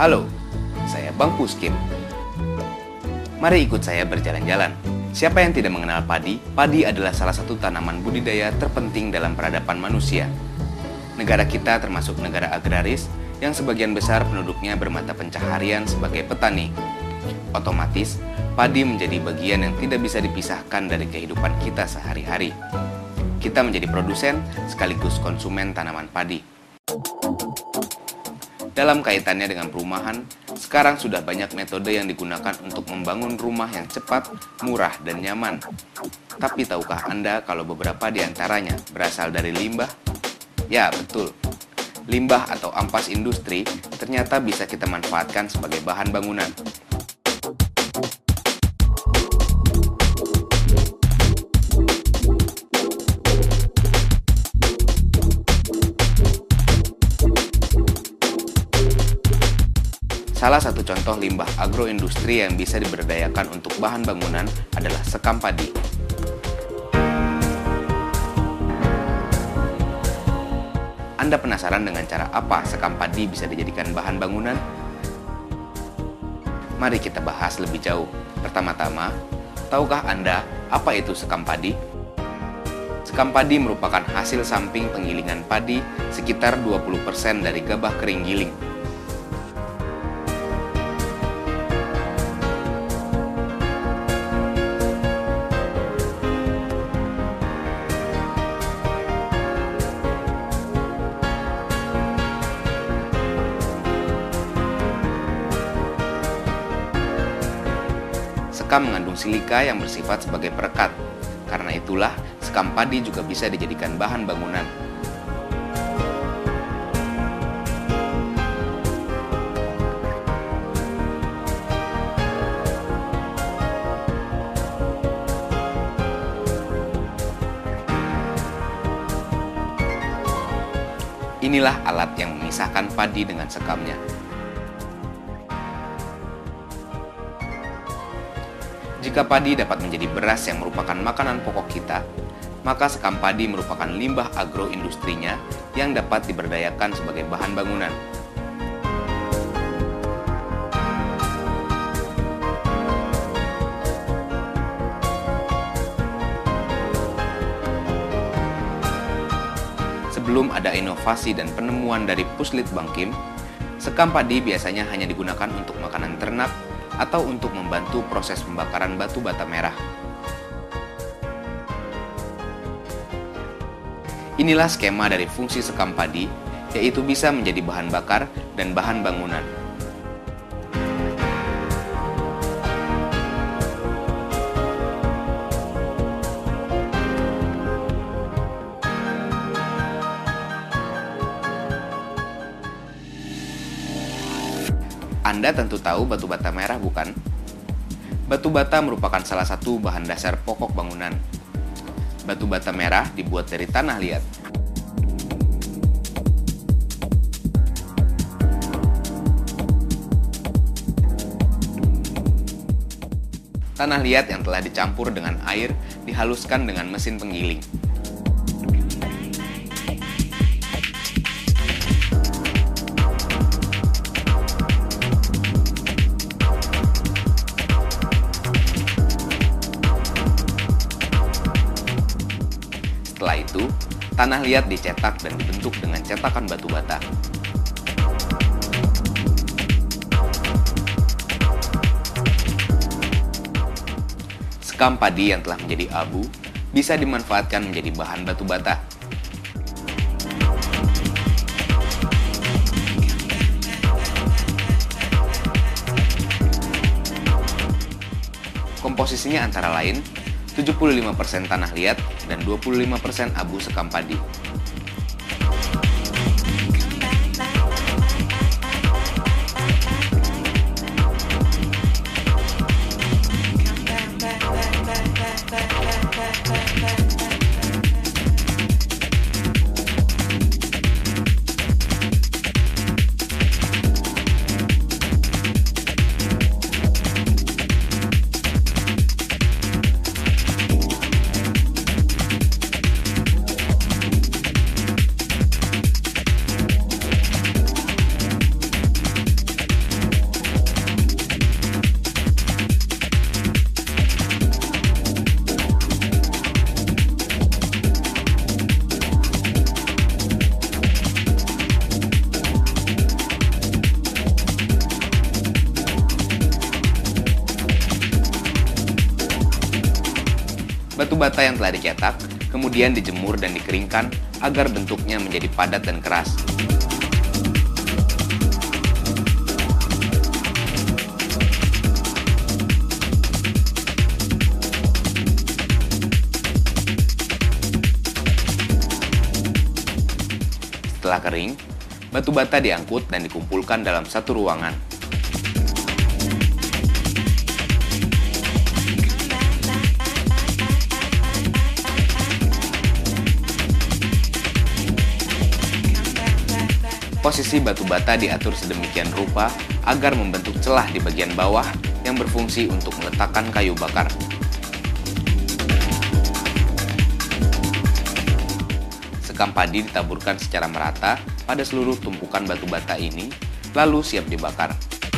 Halo, saya Bang Puskim. Mari ikut saya berjalan-jalan. Siapa yang tidak mengenal padi? Padi adalah salah satu tanaman budidaya terpenting dalam peradaban manusia. Negara kita termasuk negara agraris yang sebagian besar penduduknya bermata pencaharian sebagai petani. Otomatis, padi menjadi bagian yang tidak bisa dipisahkan dari kehidupan kita sehari-hari. Kita menjadi produsen sekaligus konsumen tanaman padi. Dalam kaitannya dengan perumahan, sekarang sudah banyak metode yang digunakan untuk membangun rumah yang cepat, murah, dan nyaman. Tapi tahukah Anda kalau beberapa di antaranya berasal dari limbah? Ya, betul. Limbah atau ampas industri ternyata bisa kita manfaatkan sebagai bahan bangunan. Salah satu contoh limbah agroindustri yang bisa diberdayakan untuk bahan bangunan adalah sekam padi. Anda penasaran dengan cara apa sekam padi bisa dijadikan bahan bangunan? Mari kita bahas lebih jauh. Pertama-tama, tahukah Anda apa itu sekam padi? Sekam padi merupakan hasil samping penggilingan padi sekitar 20% dari gabah kering giling. Sekam mengandung silika yang bersifat sebagai perekat. Karena itulah, sekam padi juga bisa dijadikan bahan bangunan. Inilah alat yang memisahkan padi dengan sekamnya. Jika padi dapat menjadi beras yang merupakan makanan pokok kita, maka sekam padi merupakan limbah agroindustrinya yang dapat diberdayakan sebagai bahan bangunan. Sebelum ada inovasi dan penemuan dari Puslitbang Kim, sekam padi biasanya hanya digunakan untuk makanan ternak atau untuk membantu proses pembakaran batu bata merah. Inilah skema dari fungsi sekam padi, yaitu bisa menjadi bahan bakar dan bahan bangunan. Anda tentu tahu batu bata merah, bukan? Batu bata merupakan salah satu bahan dasar pokok bangunan. Batu bata merah dibuat dari tanah liat. Tanah liat yang telah dicampur dengan air dihaluskan dengan mesin penggiling. Setelah itu, tanah liat dicetak dan dibentuk dengan cetakan batu bata. Sekam padi yang telah menjadi abu bisa dimanfaatkan menjadi bahan batu bata. Komposisinya antara lain 75% tanah liat dan 25% abu sekam padi. Batu bata yang telah dicetak kemudian dijemur dan dikeringkan agar bentuknya menjadi padat dan keras. Setelah kering, batu bata diangkut dan dikumpulkan dalam satu ruangan. Posisi batu bata diatur sedemikian rupa agar membentuk celah di bagian bawah yang berfungsi untuk meletakkan kayu bakar. Sekam padi ditaburkan secara merata pada seluruh tumpukan batu bata ini, lalu siap dibakar.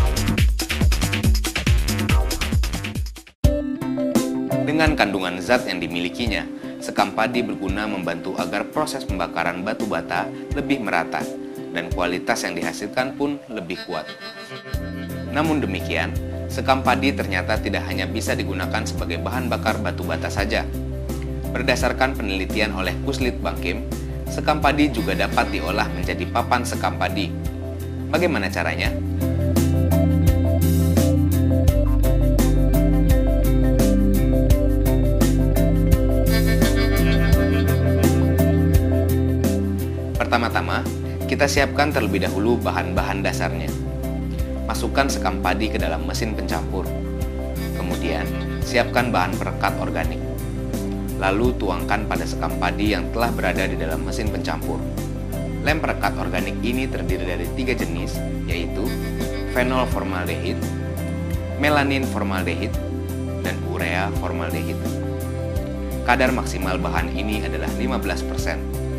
Dengan kandungan zat yang dimilikinya, sekam padi berguna membantu agar proses pembakaran batu bata lebih merata dan kualitas yang dihasilkan pun lebih kuat. Namun demikian, sekam padi ternyata tidak hanya bisa digunakan sebagai bahan bakar batu bata saja. Berdasarkan penelitian oleh Puslitbangkim, sekam padi juga dapat diolah menjadi papan sekam padi. Bagaimana caranya? Pertama-tama, kita siapkan terlebih dahulu bahan-bahan dasarnya. Masukkan sekam padi ke dalam mesin pencampur. Kemudian, siapkan bahan perekat organik. Lalu tuangkan pada sekam padi yang telah berada di dalam mesin pencampur. Lem perekat organik ini terdiri dari 3 jenis, yaitu fenol formaldehid, melanin formaldehid, dan urea formaldehid. Kadar maksimal bahan ini adalah 15%.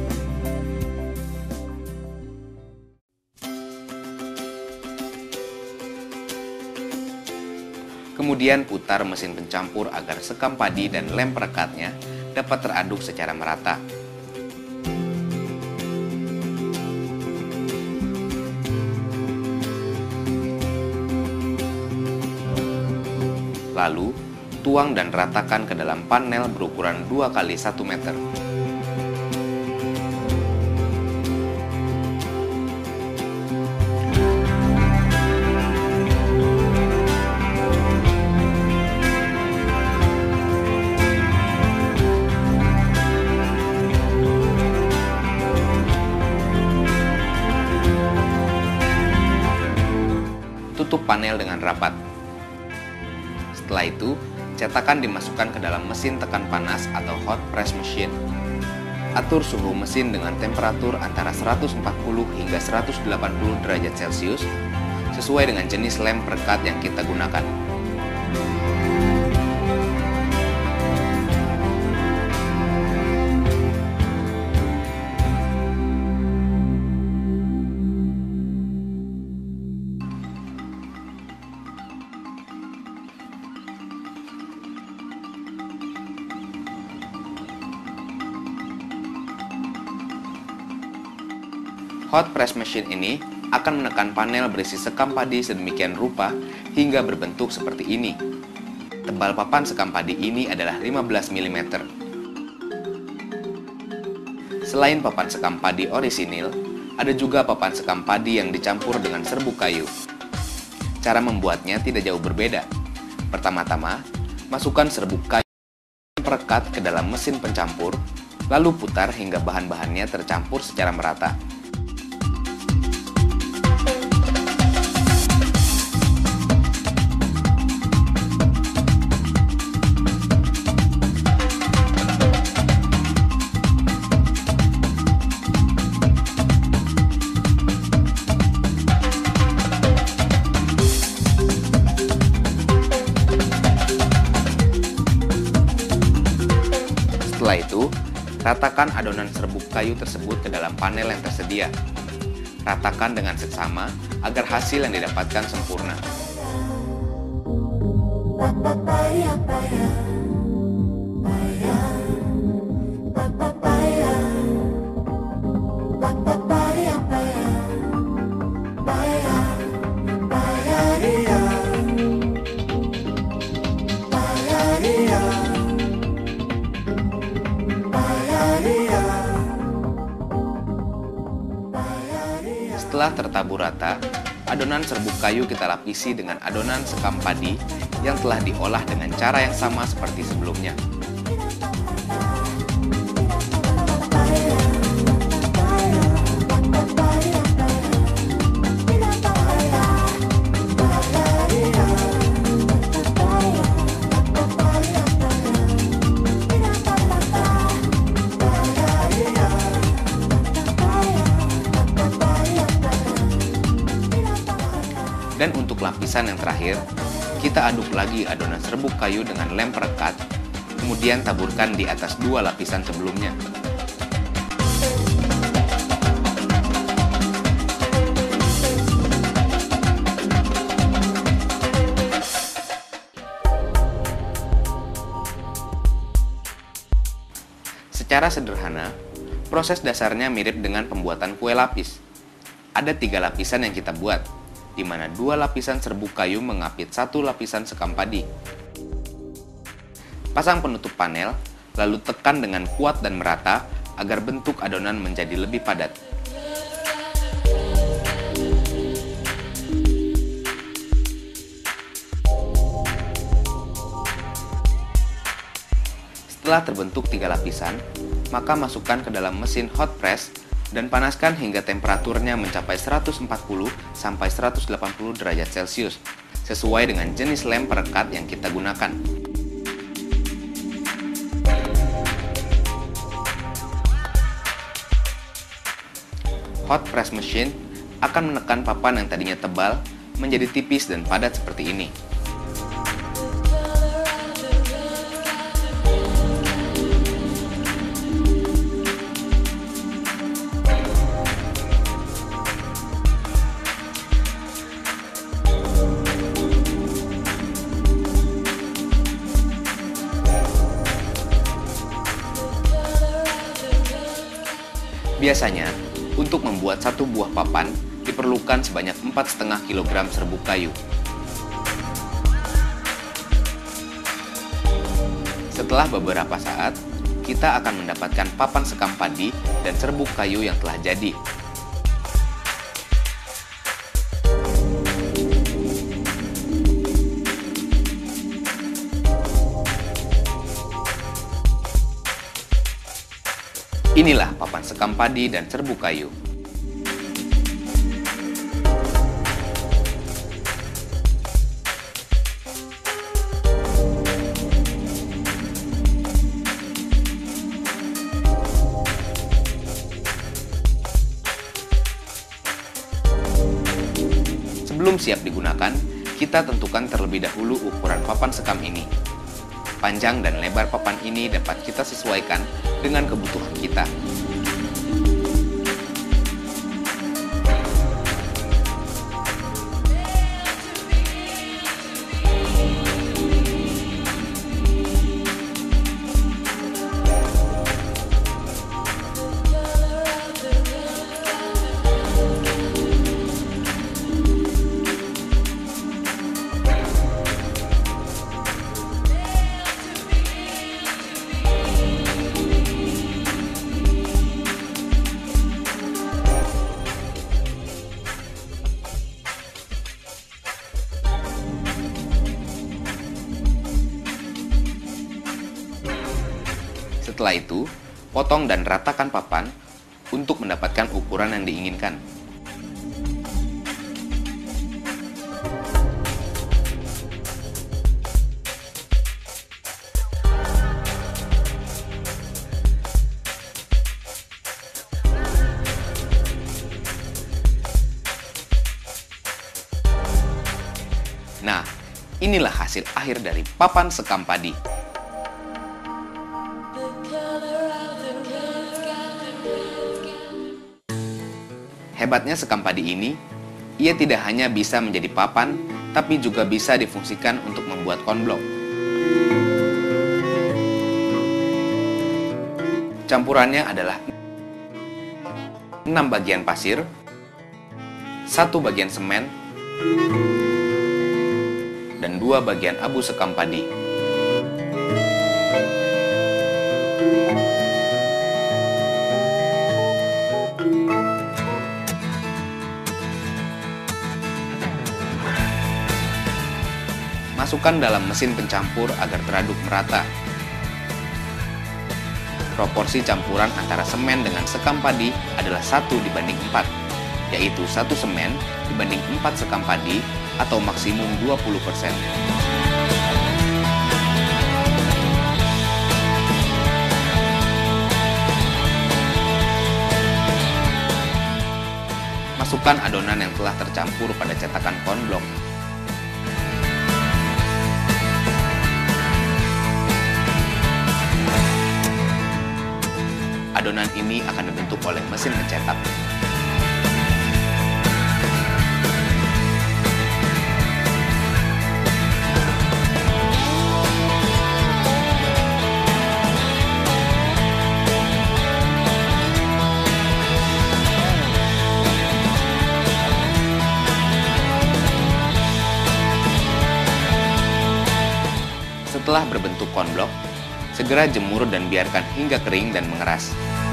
Kemudian putar mesin pencampur agar sekam padi dan lem perekatnya dapat teraduk secara merata. Lalu, tuang dan ratakan ke dalam panel berukuran 2 x 1 meter. Tutup panel dengan rapat. Setelah itu, cetakan dimasukkan ke dalam mesin tekan panas atau hot press machine. Atur suhu mesin dengan temperatur antara 140 hingga 180 derajat Celcius sesuai dengan jenis lem perekat yang kita gunakan. Hot press machine ini akan menekan panel berisi sekam padi sedemikian rupa hingga berbentuk seperti ini. Tebal papan sekam padi ini adalah 15 mm. Selain papan sekam padi orisinil, ada juga papan sekam padi yang dicampur dengan serbuk kayu. Cara membuatnya tidak jauh berbeda. Pertama-tama, masukkan serbuk kayu perekat ke dalam mesin pencampur, lalu putar hingga bahan-bahannya tercampur secara merata. Setelah itu, ratakan adonan serbuk kayu tersebut ke dalam panel yang tersedia. Ratakan dengan seksama agar hasil yang didapatkan sempurna. Setelah tertabur rata, adonan serbuk kayu kita lapisi dengan adonan sekam padi yang telah diolah dengan cara yang sama seperti sebelumnya. Dan untuk lapisan yang terakhir, kita aduk lagi adonan serbuk kayu dengan lem perekat, kemudian taburkan di atas dua lapisan sebelumnya. Secara sederhana, proses dasarnya mirip dengan pembuatan kue lapis. Ada 3 lapisan yang kita buat, di mana 2 lapisan serbuk kayu mengapit 1 lapisan sekam padi. Pasang penutup panel, lalu tekan dengan kuat dan merata agar bentuk adonan menjadi lebih padat. Setelah terbentuk 3 lapisan, maka masukkan ke dalam mesin hot press dan panaskan hingga temperaturnya mencapai 140 sampai 180 derajat Celcius, sesuai dengan jenis lem perekat yang kita gunakan. Hot press machine akan menekan papan yang tadinya tebal menjadi tipis dan padat seperti ini. Biasanya, untuk membuat satu buah papan, diperlukan sebanyak 4,5 kg serbuk kayu. Setelah beberapa saat, kita akan mendapatkan papan sekam padi dan serbuk kayu yang telah jadi. Inilah papan sekam padi dan serbuk kayu. Sebelum siap digunakan, kita tentukan terlebih dahulu ukuran papan sekam ini. Panjang dan lebar papan ini dapat kita sesuaikan dengan kebutuhan kita. Setelah itu, potong dan ratakan papan untuk mendapatkan ukuran yang diinginkan. Nah, inilah hasil akhir dari papan sekam padi. Hebatnya sekam padi ini, ia tidak hanya bisa menjadi papan, tapi juga bisa difungsikan untuk membuat konblok. Campurannya adalah 6 bagian pasir, 1 bagian semen, dan 2 bagian abu sekam padi. Masukkan dalam mesin pencampur agar teraduk merata. Proporsi campuran antara semen dengan sekam padi adalah 1:4, yaitu 1 semen dibanding 4 sekam padi atau maksimum 20%. Masukkan adonan yang telah tercampur pada cetakan cornblock. Adonan ini akan dibentuk oleh mesin mencetak. Setelah berbentuk cornblock, segera jemur dan biarkan hingga kering dan mengeras.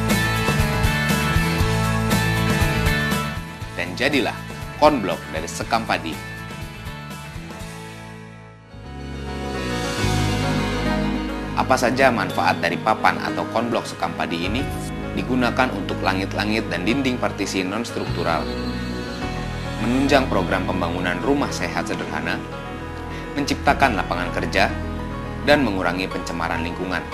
Dan jadilah cornblock dari sekam padi. Apa saja manfaat dari papan atau cornblock sekam padi ini? Digunakan untuk langit-langit dan dinding partisi non-struktural, menunjang program pembangunan rumah sehat sederhana, menciptakan lapangan kerja, dan mengurangi pencemaran lingkungan.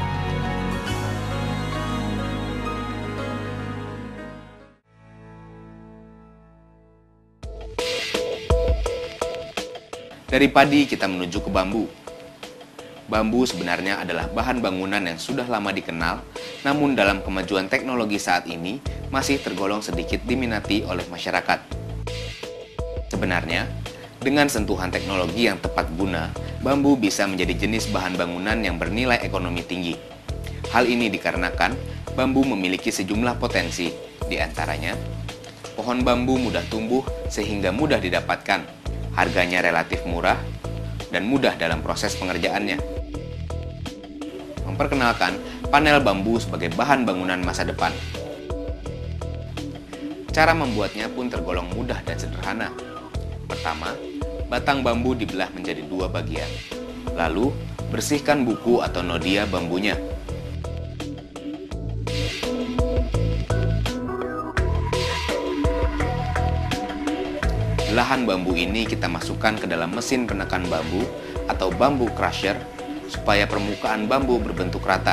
Dari padi kita menuju ke bambu. Bambu sebenarnya adalah bahan bangunan yang sudah lama dikenal, namun dalam kemajuan teknologi saat ini masih tergolong sedikit diminati oleh masyarakat. Sebenarnya, dengan sentuhan teknologi yang tepat guna, bambu bisa menjadi jenis bahan bangunan yang bernilai ekonomi tinggi. Hal ini dikarenakan bambu memiliki sejumlah potensi, di antaranya pohon bambu mudah tumbuh sehingga mudah didapatkan, harganya relatif murah, dan mudah dalam proses pengerjaannya. Memperkenalkan panel bambu sebagai bahan bangunan masa depan. Cara membuatnya pun tergolong mudah dan sederhana. Pertama, batang bambu dibelah menjadi 2 bagian. Lalu, bersihkan buku atau nodia bambunya. Belahan bambu ini kita masukkan ke dalam mesin penekan bambu atau bambu crusher supaya permukaan bambu berbentuk rata.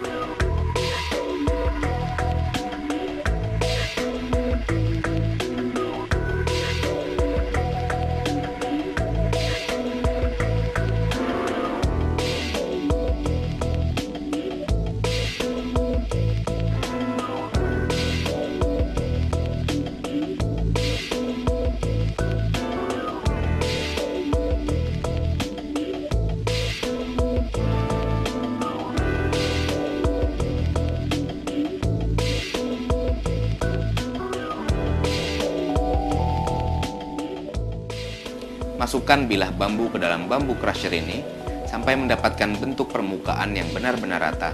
Masukkan bilah bambu ke dalam bambu crusher ini sampai mendapatkan bentuk permukaan yang benar-benar rata.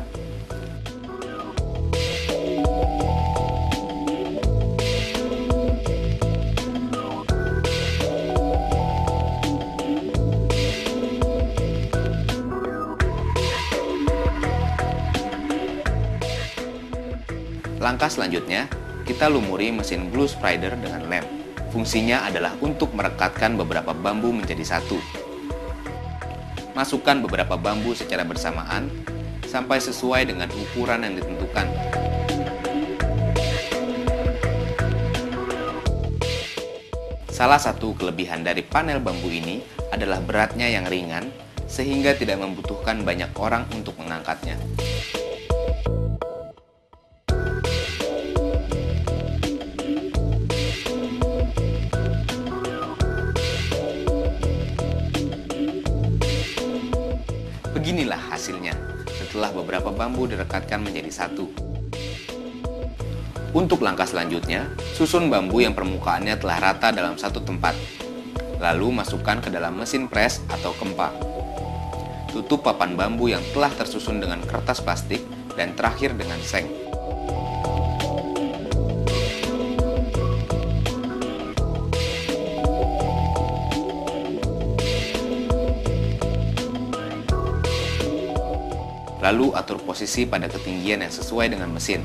Langkah selanjutnya, kita lumuri mesin glue spreader dengan lem. Fungsinya adalah untuk merekatkan beberapa bambu menjadi satu. Masukkan beberapa bambu secara bersamaan sampai sesuai dengan ukuran yang ditentukan. Salah satu kelebihan dari panel bambu ini adalah beratnya yang ringan, sehingga tidak membutuhkan banyak orang untuk mengangkatnya. Beginilah hasilnya setelah beberapa bambu direkatkan menjadi satu. Untuk langkah selanjutnya, susun bambu yang permukaannya telah rata dalam satu tempat. Lalu masukkan ke dalam mesin pres atau kempa. Tutup papan bambu yang telah tersusun dengan kertas plastik dan terakhir dengan seng. Lalu atur posisi pada ketinggian yang sesuai dengan mesin.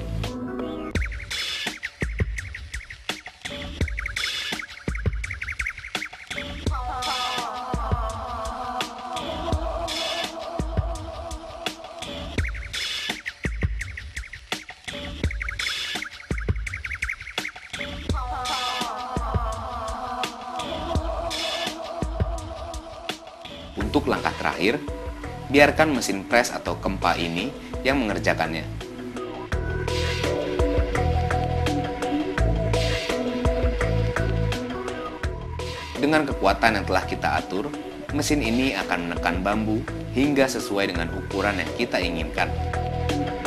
Untuk langkah terakhir, biarkan mesin pres atau kempa ini yang mengerjakannya. Dengan kekuatan yang telah kita atur, mesin ini akan menekan bambu hingga sesuai dengan ukuran yang kita inginkan.